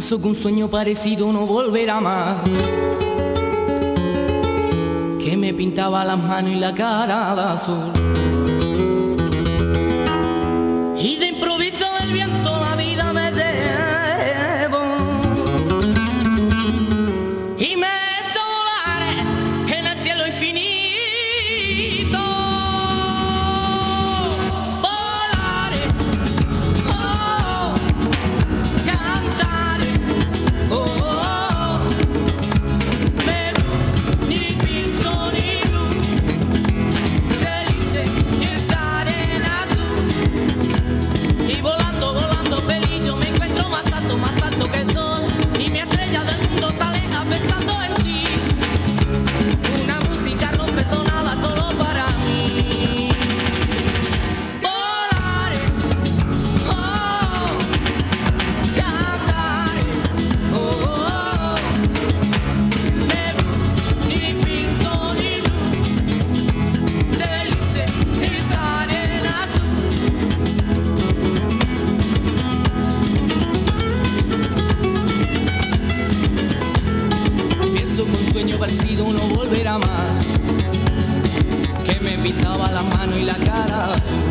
Pienso que un sueño parecido no volverá más, que me pintaba las manos y la cara de azul. Y de improviso del viento la vida me llevó y me hizo volar en el cielo infinito. Volaré, oh, cantaré, oh, ni pinto ni luz, felices estaré en azul. Y volando, volando feliz yo me encuentro más alto que el sol. Y mi estrella del mundo se aleja pensando en ti. Una música rompe sonaba solo para mí. Volaré, oh, cantaré, oh, ni pinto ni luz, felices estaré en azul. Pienso que un sueño parecido no volverá más, que me pintaba las manos y la cara azul.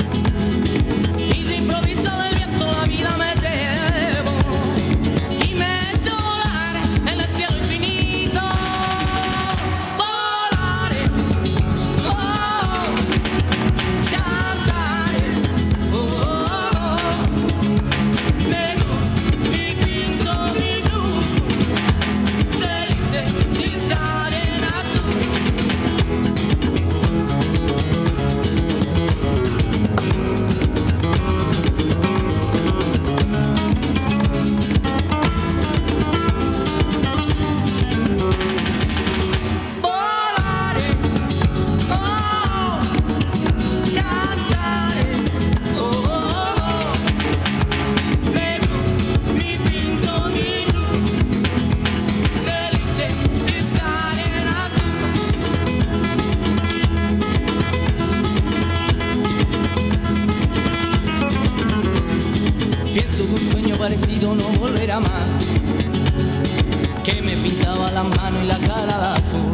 Y de improviso del viento la vida me llevó y me hizo volar en el cielo infinito. Volaré, oh, cantaré, oh, ni pinto ni luz, felices estaré en azul. Volaré, oh, cantaré, oh, ni pinto ni luz, felices estaré en azul. Pienso que un sueño parecido no volverá más, que me pintaba las manos y la cara de azul.